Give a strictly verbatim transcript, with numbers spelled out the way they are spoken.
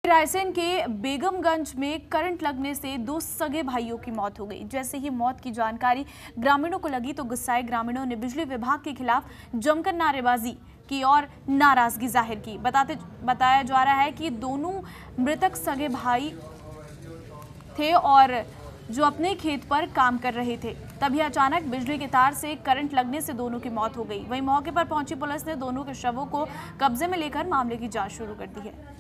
रायसेन के बेगमगंज में करंट लगने से दो सगे भाइयों की मौत हो गई। जैसे ही मौत की जानकारी ग्रामीणों को लगी तो गुस्साए ग्रामीणों ने बिजली विभाग के खिलाफ जमकर नारेबाजी की और नाराजगी जाहिर की। बताते बताया जा रहा है कि दोनों मृतक सगे भाई थे और जो अपने खेत पर काम कर रहे थे। तभी अचानक बिजली के तार से करंट लगने से दोनों की मौत हो गई। वहीं मौके पर पहुंची पुलिस ने दोनों के शवों को कब्जे में लेकर मामले की जांच शुरू कर दी है।